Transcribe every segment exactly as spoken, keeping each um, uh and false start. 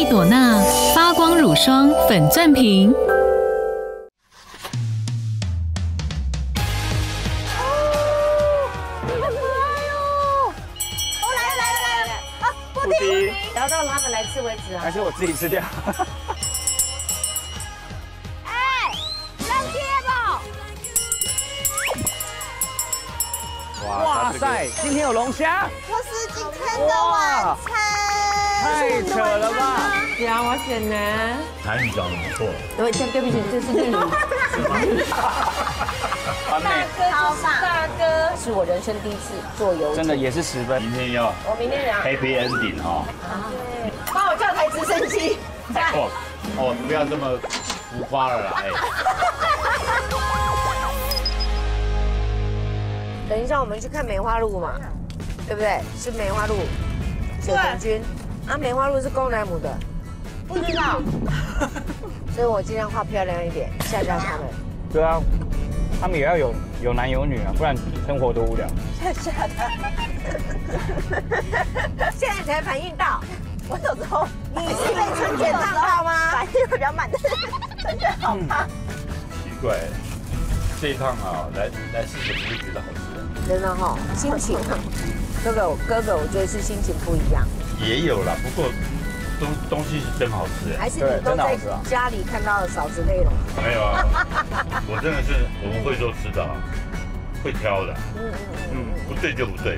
朵娜发光乳霜粉钻瓶。 布丁，聊到他们来吃为止啊！ 还是我自己吃掉。 哎，扔贴吧！ 哇塞，今天有龙虾！ 这是今天的晚餐， 太扯了吧！ 呀，我选呢。 台语讲得不错。 对，对不起，这是日语。 完美， 好棒！大哥，是我人生第一次坐游艇， 真的也是十分。 明天要我明天聊 happy ending 哈。 对，帮我叫台直升机。 哦哦，不要这么浮夸了啦，哎。 等一下我们去看梅花鹿嘛，对不对？是梅花鹿，九成君。啊，梅花鹿是公的母的？ 不知道。 所以我尽量画漂亮一点，吓吓他们。 对啊，他们也要有有男有女啊，不然生活多无聊。 吓吓他。现在才反应到， 我有时候你是被春卷烫到吗？ 反应会比较慢，但是真的好烫。 奇怪，这一趟啊，来来试试不会觉得好吃。 真的哈，心情，哥哥哥哥，我觉得是心情不一样。 也有啦，不过东东西是真好吃哎。 还是你都在家里看到的少子内容？ 没有啊，我真的是我们会做吃的，会挑的。嗯嗯嗯，不对就不对。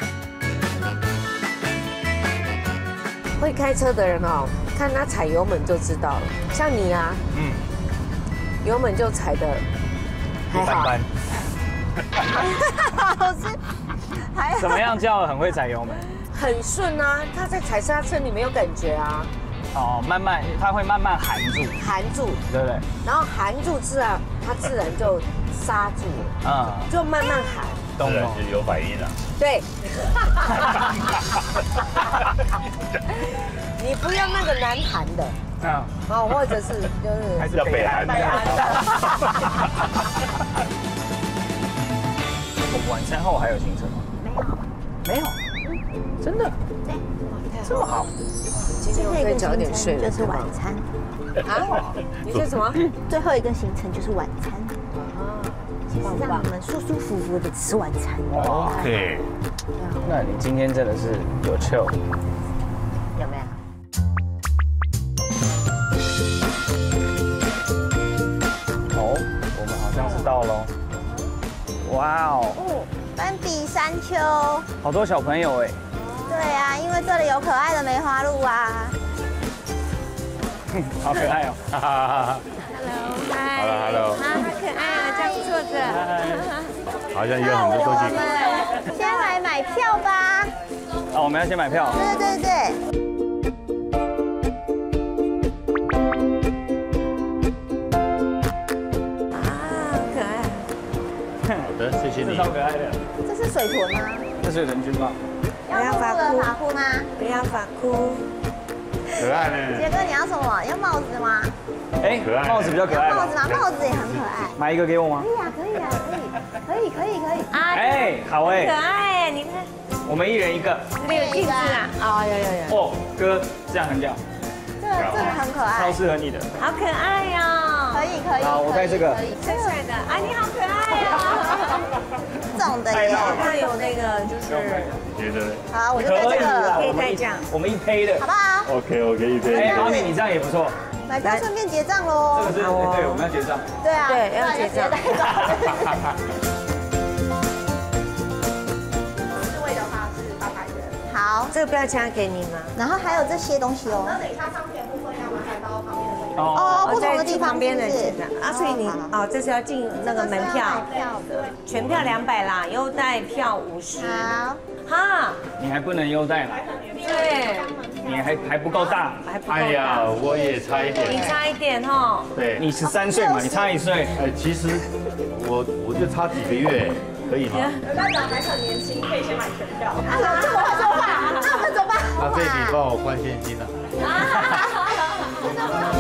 会开车的人哦，看他踩油门就知道了。像你啊，嗯，油门就踩的还好。 好吃，还怎么样叫很会踩油门？ 很顺啊，他在踩刹车你没有感觉啊。 哦，慢慢，他会慢慢含住， 含住， 对不对？ 然后含住自然，他自然就刹住了，嗯，就慢慢含， 当然是有反应了。 对。你不要那个南韩的，嗯，哦，或者是就是还是要北韩的。我们晚餐后还有行程吗？没有，没有，真的？ 对， 这么好。 今天我可以早点睡了， 就是晚餐。 啊？你说什么？ 最后一个行程就是晚餐。啊，就是让你们舒舒服服的吃晚餐。 OK。 那你今天真的是有 chill， 有没有？ 哦，我们好像是到喽。哇哦！ 哦，斑比山丘。 好多小朋友哎。 对啊，因为这里有可爱的梅花鹿啊。 好可爱哦！哈哈哈哈。 Hello， 嗨。 Hello，Hello。 啊，好可爱啊，这样坐着。 好像有很多东西。 先来买票吧。 哦，我们要先买票。 对对对。 好的，谢谢你。 超可爱的。 这是水豚吗？ 这是水豚君吗？ 要露露的发箍吗？ 不要发箍。 可爱呢。 杰哥，你要什么？要帽子吗？ 哎，帽子比较可爱。 帽子吗？帽子也很可爱。 买一个给我吗？ 可以啊，可以啊，可以，可以，可以，可以。 哎，好哎。 可爱哎，你看。 我们一人一个。 这有镜子啊？哦，有有有。 哦，哥，这样很屌。 这个这个很可爱。 超适合你的。 好可爱哟。 可以可以。 好，我戴这个。 帅帅的啊，你好可爱哦。 这种的耶。 它有那个就是。 觉得？ 好，我就戴这个。 可以戴这样。 我们一胚的。 好不好 ？OK OK， 一胚。 哎，妈咪，你这样也不错。 买票顺便结账喽。 这个是对，我们要结账。 对啊， 对，要结账。 四位的话是八百元。好， 这个不要加给你吗？ 然后还有这些东西哦。 那等一下上片部分要麻烦到旁边的会员。 哦，不同的地方边的结账啊，所以你哦，这是要进那个门票，全票两百啦，优待票五十。 好。 哈， 你还不能优待嘛？ 对， 你还还不够大， 还不够大。 哎呀，我也差一点。 你差一点哈。 对， 你十三岁嘛，你差一岁。 哎，其实我我就差几个月，可以吗？ 班长还很年轻，可以先买全票。 啊，这么快说话，那我们怎么办？ 那这你帮我换现金了。 真的吗？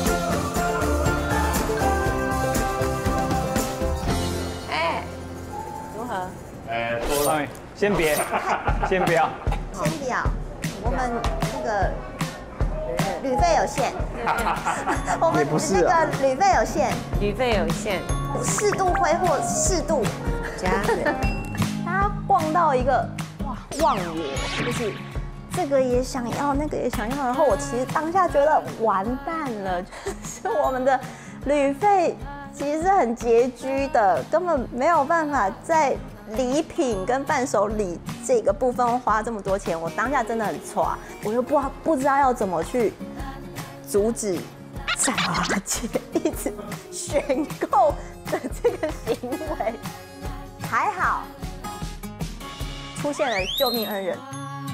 哎，如何？ 哎，多了。 先别，先不要。 先不要，我们那个旅费有限，我们那个旅费有限， 旅费有限， 适度挥霍，适度这样子。 大家逛到一个哇忘我，就是这个也想要，那个也想要，然后我其实当下觉得完蛋了，就是我们的旅费其实是很拮据的，根本没有办法在礼品跟伴手礼这个部分花这么多钱，我当下真的很挫，我又不不知道要怎么去阻止在华姐一直选购的这个行为，还好出现了救命恩人。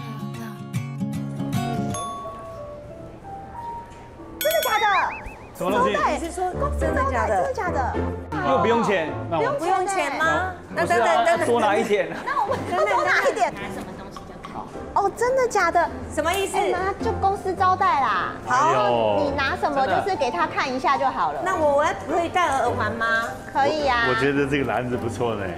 真的假的？ 什么东西？ 你是说真的假的？ 真的假的？ 又不用钱，那我不用钱吗？ 那等等等等，多拿一点。 那我们多拿一点。拿什么东西就好？哦，真的假的？ 什么意思？ 拿就公司招待啦。好，你拿什么就是给他看一下就好了。 那我我可以戴耳环吗？ 可以呀。 我觉得这个篮子不错呢。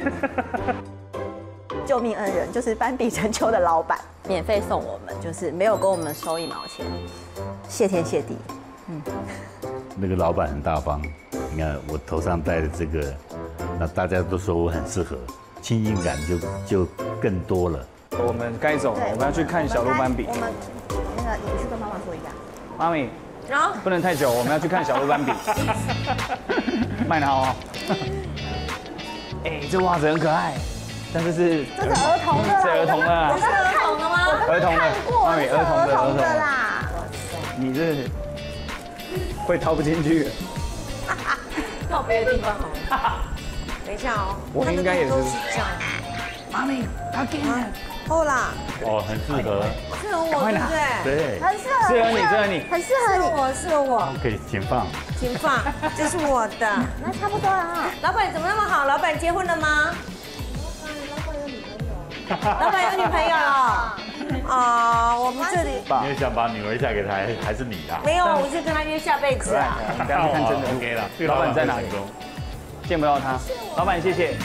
救命恩人就是斑比成丘的老板，免费送我们，就是没有跟我们收一毛钱，谢天谢地。嗯， 那个老板很大方，你看我头上戴的这个，那大家都说我很适合，亲近感就就更多了。 我们该走了，我们要去看小鹿斑比。 我们那个你去跟妈妈说一下， 妈咪， 然后不能太久，我们要去看小鹿斑比。卖得好哦。哎，这袜子很可爱。但是是这是儿童的啦， 是儿童的啦， 是儿童的吗？ 儿童的， 妈咪，儿童的， 儿童的啦。 你是会掏不进去。 到别的地方好了。等一下哦， 我应该也是。 这样。 妈咪，他给你。 后啦。 哦，很适合。 适合我，对不对？ 对。 很适合。 适合你，适合你。 很适合你， 我适合我。 可以请放。 请放，这是我的。 那差不多了哈。 老板怎么那么好？老板结婚了吗？老板有女朋友了。啊，我们这里你也想把女儿嫁给他，还是你啊？ 没有，我就跟他约下辈子啊。 不要去看真的 OK 了。 老板在哪里？见不到他。老板，谢谢。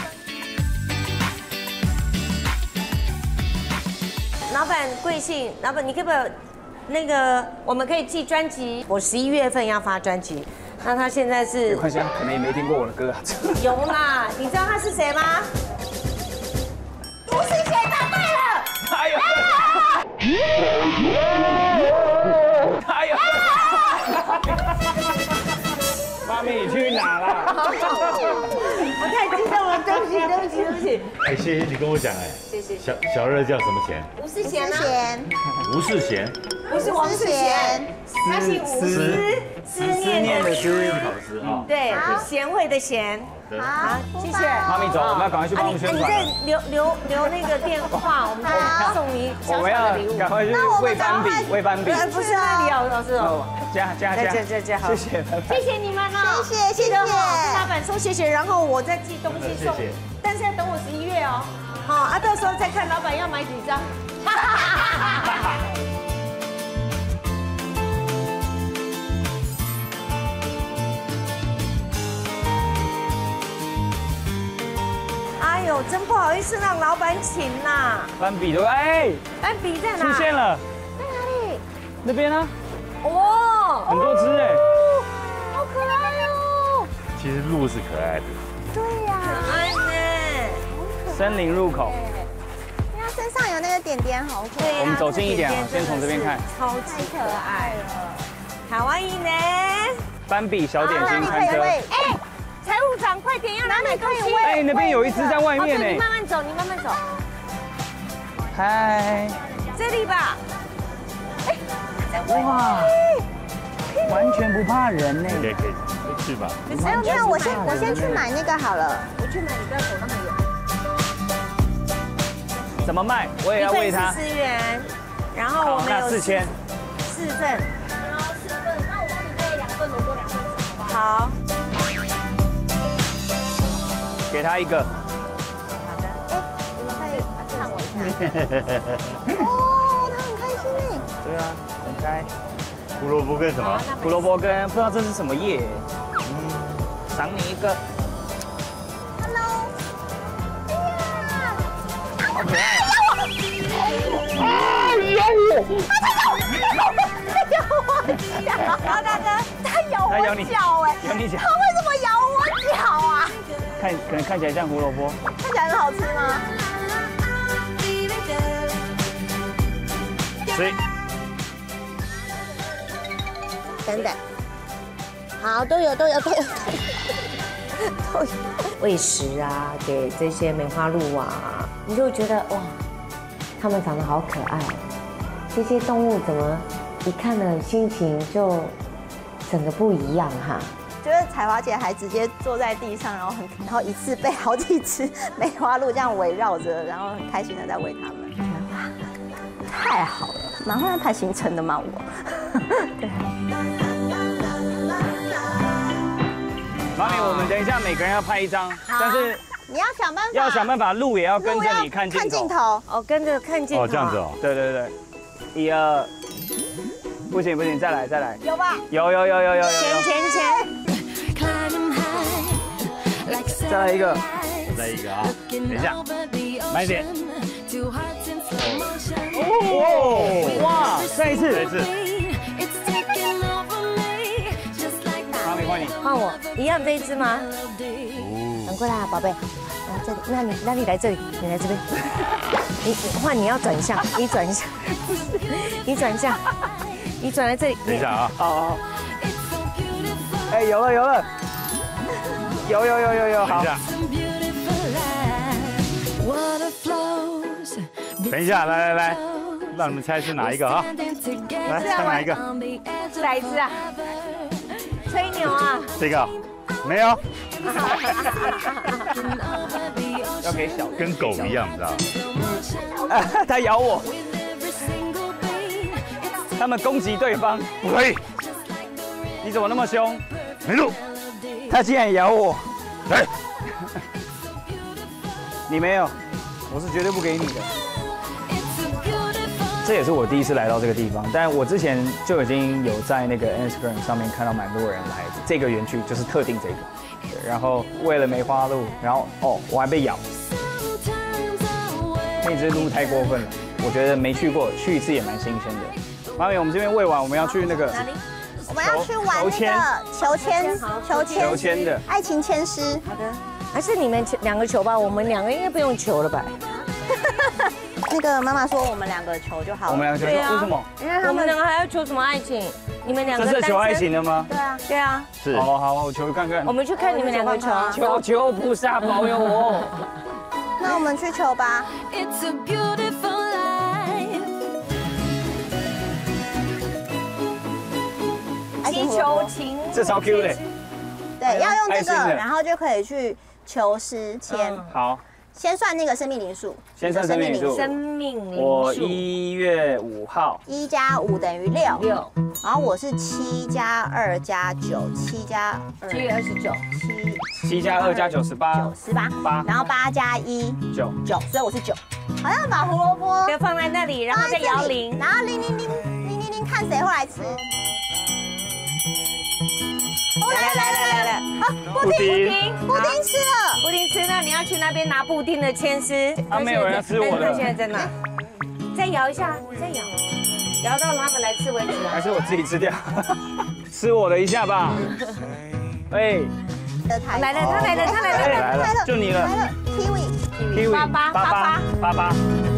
老板贵姓？老板，你可不可以那个我们可以寄专辑？我十一月份要发专辑，那他现在是没关系，可能也没听过我的歌啊。 有啦，你知道他是谁吗？吴世贤答对了。 哎呦！哎呦！妈咪，你去哪了？ 我太激动了，对不起，对不起，对不起。 哎，谢谢你跟我讲哎。 谢谢。 小小二叫什么贤？ 吴世贤啊。 吴世贤。 不是王世贤，他姓吴，思思念的思， 好思啊。 对，贤惠的贤。 好， 谢谢。 妈咪走，我们要赶快去帮我们宣传。 你再留留留那个电话，我们再送你小小的礼物。 赶快去喂斑比，喂斑比。 不是那里哦，老师哦。 加加加加加加好。 谢谢， 谢谢你们哦。 谢谢，谢谢。 跟老板说谢谢，然后我再寄东西送。但是要等我十一月哦。好啊，到时候再看老板要买几张。哎呦，真不好意思让老板请呐。 斑比对，哎， 斑比在哪？ 出现了， 在哪里？ 那边呢？ 哦， 很多只哎， 好可爱哦。 其实鹿是可爱的。 对呀， 可爱呢。 森林入口。 因为它身上有那个点点，好可爱。 我们走近一点啊，先从这边看。 超级可爱了，卡哇伊呢？ 斑比小点心餐车。 哎，财务长，快点要拿买东西。 哎，那边有一只在外面呢。 你慢慢走，你慢慢走。 嗨。 这里吧。 哇，完全不怕人呢。 可以可以，去吧。 没有没有，我先我先去买那个好了。 我去买，你不要走那么远。 怎么卖？我也要喂它。 一份四十元，然后我们有四千。 四份。然后四份，那我帮你备两份萝卜，两份好不好？好。 给他一个。 好的。哎，你们可以看我一下。哦，他很开心哎。 对啊，很开。 胡萝卜跟什么？ 胡萝卜跟不知道这是什么叶。嗯，赏你一个。 Hello。哎呀， 好可爱。 咬我！啊，咬我！啊，咬我！咬我！ 它咬你脚哎， 咬你脚它为什么咬我脚啊？ 看可能看起来像胡萝卜。 看起来很好吃吗？ 所以等等，好，都有都有都有都有喂食啊，给这些梅花鹿啊，你就会觉得哇，它们长得好可爱，这些动物怎么一看了心情就整个不一样哈。 觉得彩华姐还直接坐在地上，然后很，然后一次被好几只梅花鹿这样围绕着，然后很开心的在喂它们。哇，太好了，蛮会安排行程的嘛我。对。 妈咪，我们等一下每个人要拍一张，但是你要想办法， 要想办法，鹿也要跟着你看镜头。 看镜头， 哦，跟着看镜头。 哦，这样子哦。 对对对，一二，不行不行，再来再来。 有吧？ 有有有有有有。 前前前。 再来一个， 再一个啊！等一下，慢一点。 哦，哇，再一次， 再一次。 妈咪换你， 换我，一样这一只吗？赶过来啊，宝贝。来这里，那你那你来这里，你来这边。你你换你要转向，你转向，你转向，你转来这里。 等一下啊！ 好好。哎，有了有了。有有有有有，好。 等一下，来来来，让你们猜是哪一个啊？来猜哪一个？ 哪一只啊？吹牛啊？ 这个没有。 要给小， 跟狗一样，你知道吗？ 它咬我，他们攻击对方， 不可以。 你怎么那么凶？ 没路。 它竟然咬我， 来， 你没有，我是绝对不给你的。这也是我第一次来到这个地方，但我之前就已经有在那个 Instagram 上面看到蛮多人来这个园区，就是特定这个。对，然后为了梅花鹿，然后哦，我还被咬，那只鹿太过分了，我觉得没去过，去一次也蛮新鲜的。妈咪，我们这边喂完，我们要去那个哪里？我们要去玩那个求签，求签， 求签的爱情签诗。 好的，还是你们两个求吧，我们两个应该不用求了吧？ 那个妈妈说我们两个求就好了。 我们两个求， 对啊为什么？ 因为我们两个还要求什么爱情？你们两个这是求爱情的吗？ 对啊， 对啊， 是。 好好，我求看看。 我们去看你们两个求， 求求菩萨保佑我。 那我们去求吧。 祈求情， 这超 Q 的。 对，要用这个， 爱心的然后就可以去求诗签。 好， 先算那个生命灵数， 先算生命灵数。 生命灵数。 我一月五号。 一加五等于六。 六。 然后我是七加二加九，七加二。 七月二十九。 七。 七加二加九十八。 九十八。 八。 然后八加一。 九。 九，所以我是九。好像把胡萝卜就放在那里，然后再摇铃， 然后铃铃铃铃铃铃，看谁会来吃。 来来来来来， 啊，布丁，布丁吃了， 布丁吃，那你要去那边拿布丁的签诗。 啊，没有人要吃我的。 他现在在哪？再摇一下，再摇，摇到他们来吃为止啊。 还是我自己吃掉，吃我的一下吧。哎， 来了，他来了，他来了， 来了，就你了。 来了 ，kiwi，kiwi， 八八八八八八。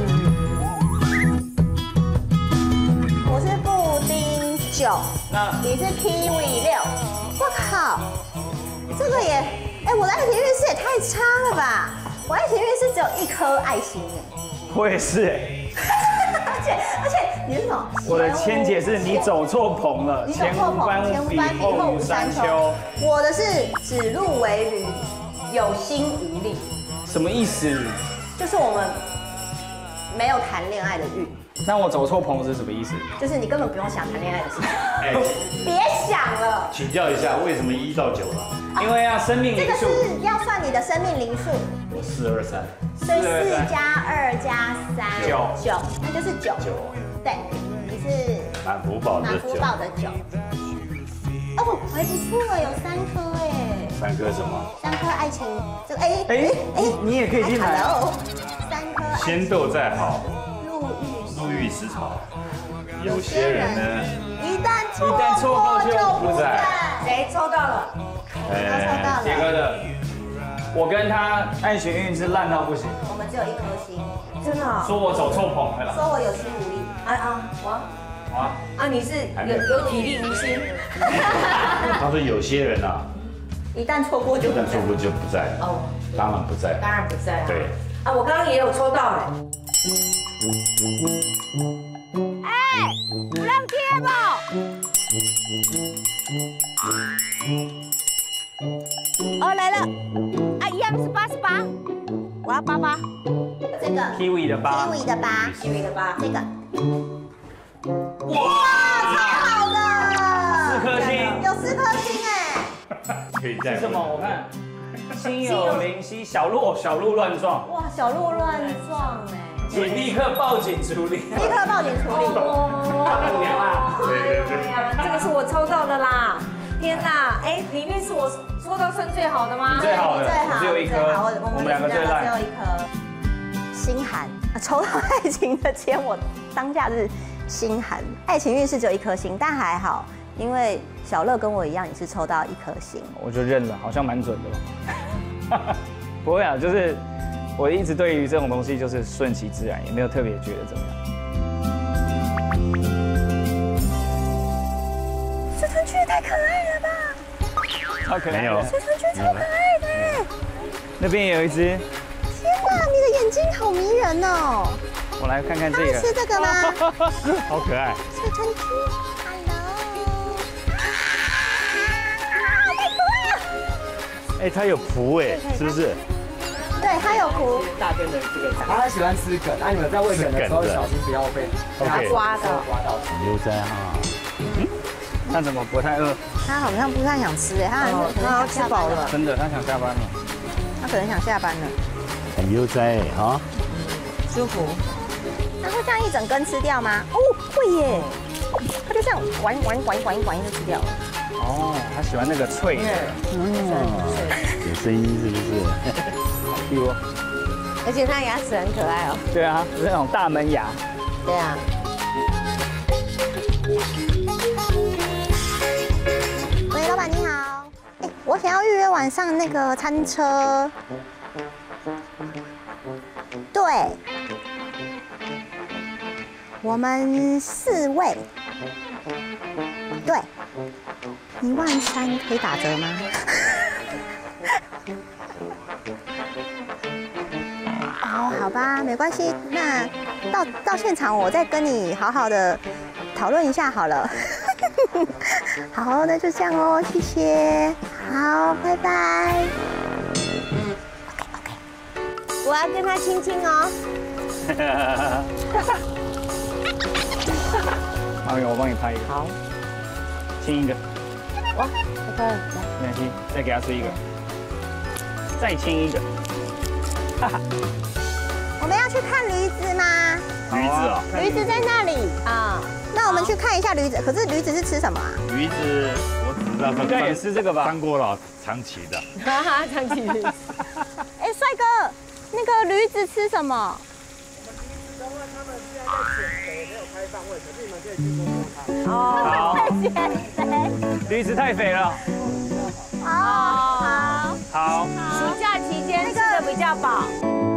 我是布丁九， 那你是 kiwi 六。我靠，这个也，哎，我的爱情运势也太差了吧！我爱情运势只有一颗爱心哎。 我也是哎。 而且而且你是什么？ 我的千姐是你走错棚了，前无班无比后无山丘。 我的是指鹿为驴，有心无力。 什么意思？ 就是我们没有谈恋爱的运。 那我走错棚是什么意思？ 就是你根本不用想谈恋爱的事情。 哎， 别想了。 请教一下，为什么一到九了？ 因为要生命灵数。 这个是要算你的生命灵数。 我四二三。 所以四加二加三。 九。 九，那就是九。 九。 对，你是满福宝的满福宝的九。哦，还不错，有三颗哎。 三颗什么？ 三颗爱情，这个哎哎哎，你也可以进来。 三颗。 先斗再好。 路遇时潮，有些人呢， 一旦一旦错过就不在。 谁谁抽到了？ 哎， 杰哥的，我跟他爱情运是烂到不行， 我们只有一颗星， 真的哦？ 说我走错棚了啦。 说我有心无力。 啊啊，我啊， 啊，你是有有体力无心。 他说有些人啊， 一旦错过就不在一旦错过就不在， 哦， 当然不在。 当然不在啊。 对。 啊，我刚刚也有抽到哎。 哎，不让贴吧。哦，来了，啊，一样是八十八，我要八八。这个 Kiwi 的八 kiwi 的八 kiwi 的八， 这个。哇，超好的， 四颗星， 有四颗星哎。 可以再是什么？我看，心有灵犀，小鹿小鹿乱撞， 哇，小鹿乱撞哎， 请立刻报警处理。 立刻报警处理。 五年啦， 对对对。 哎呀，这个是我抽到的啦！天哪，哎，里面是我抽到算最好的吗？ 最好的， 最好， 只有一颗，我们两个最只有烂。 一颗。心寒，抽到爱情的签，我当下是心寒。爱情运是只有一颗星，但还好，因为小乐跟我一样也是抽到一颗星。 我就认了，好像蛮准的吧。不会啊，就是我一直对于这种东西就是顺其自然，也没有特别觉得怎么样。 水豚区太可爱了吧！ 超可爱的。 没有水豚区超可爱的。 那边也有一只， 天哪，你的眼睛好迷人哦！ 我来看看这他会个。 吃这个吗？ 好可爱。 水豚区 ，Hello， 啊，太可爱了！ 哎，它有蹼哎，是不是？ 对，它有蹼。 大便的这个，它喜欢吃梗，那你们在喂梗的时候小心不要被它抓到。 刮到。 悠哉哈。 他怎么不太饿？ 他好像不太想吃哎，他好像可能想吃饱了， 真的，他想下班了。 他可能想下班了， 很悠哉哈。 舒服。那会这样一整根吃掉吗？哦，会耶，他就这样玩玩玩玩玩就吃掉了。 哦，他喜欢那个脆的。 嗯，有声音是不是？ 好 Q 哦。 而且它牙齿很可爱哦。 对啊，是那种大门牙。 对啊。 喂，老板你好，哎，我想要预约晚上那个餐车。对，我们四位。对，一万三可以打折吗？哦，好吧，没关系，那到到现场我再跟你好好的讨论一下好了。好，那就这样哦，谢谢。好，拜拜。OK OK， 我要跟他亲亲哦。 妈咪，我帮你拍一个。 好， 亲一个。 哇，这个来， 没关系，再给他吃一个，再亲一个。哈哈。 我们要去看驴子吗？ 驴子啊， 驴子在那里啊。那我们去看一下驴子，可是驴子是吃什么啊？ 驴子我只知道应该也是这个吧？ 张国老长期的。 哈哈，长期驴子。 哎，帅哥，那个驴子吃什么？ 因为他们现在在减肥，没有开放位，可是你们可以去摸摸看。 好， 在减肥。 驴子太肥了。 哦，好。 好。 暑假期间吃的比较饱。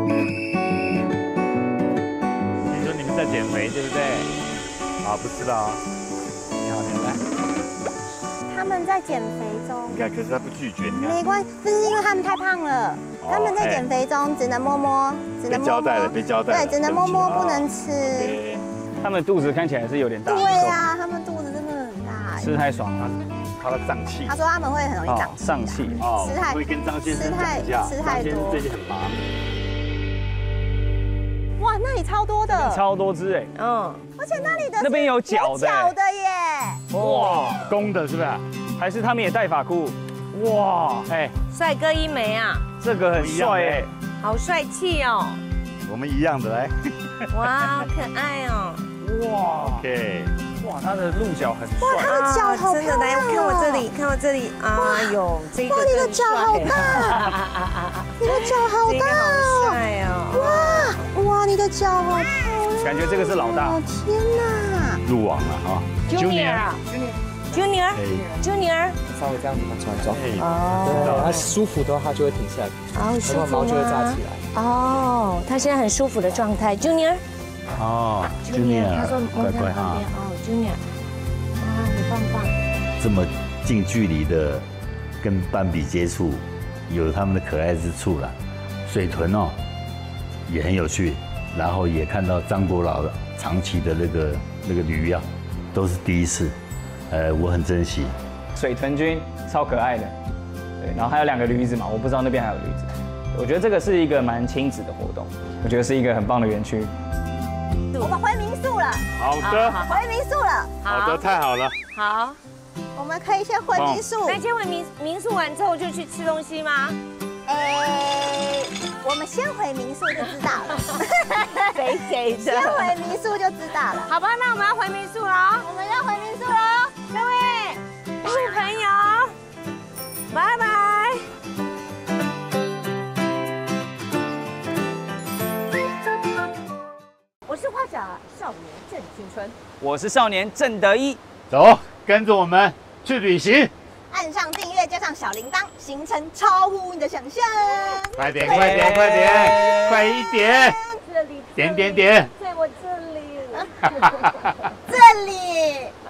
听说你们在减肥，对不对？啊，不知道。你好，你来。 他们在减肥中。 你看，可是他不拒绝，你看。 没关系，不是因为他们太胖了，他们在减肥中只能摸摸，只能摸摸。 被交代了，被交代了。 对，只能摸摸，不能吃。 他们肚子看起来是有点大。 对啊，他们肚子真的很大。 吃太爽了， 他的胀气。 他说他们会很容易胀气。 胀气。 哦， 吃太会跟张先生讲一下。 吃太多。 张先生最近很忙。 哇，那里超多的。 超多只哎。 嗯。 而且那里的那边有脚的。 脚的耶。 哇， 公的是不是？ 还是他们也戴发箍？哇，哎， 帅哥一枚啊， 这个很帅哎， 好帅气哦！ 我们一样的来。 哇，好可爱哦！ 哇 ，OK， 哇，他的鹿角很帅。 哇，他的脚好真的，来看我这里，看我这里，哎呦，这个哇，你的脚好大，你的脚好大哦， 帅哦！ 哇哇，你的脚好漂亮， 感觉这个是老大。 天哪！ 入网了哈 ，Junior， Junior，Junior， 稍微这样子转转。 哦， 对，它舒服的话，它就会停下来， 哦，舒服毛就会扎吗起来。 哦，他现在很舒服的状态，Junior。 哦 ，Junior， 他说摸他旁边哦 ，Junior， 啊，很棒棒。 这么近距离的跟斑比接触，有他们的可爱之处啦。水豚哦，也很有趣，然后也看到张国老长期的那个那个驴啊，都是第一次，呃，我很珍惜。 水豚君超可爱的，对，然后还有两个驴子嘛，我不知道那边还有驴子。我觉得这个是一个蛮亲子的活动，我觉得是一个很棒的园区。 我们回民宿了， 好的， 回民宿了， 好的，太好了。 好， 我们可以先回民宿。 那先回民民宿完之后就去吃东西吗？ 哎，我们先回民宿就知道了。 谁谁的？ 先回民宿就知道了。 好吧，那我们要回民宿了， 我们要回民宿喽， 各位各位朋友，拜拜。 我是花甲少年正青春， 我是少年郑德一， 走，跟着我们去旅行。 按上订阅，加上小铃铛，行程超乎你的想象。 快点，快点，快点，快一点！ 这里， 点点点， 在我这里，这里。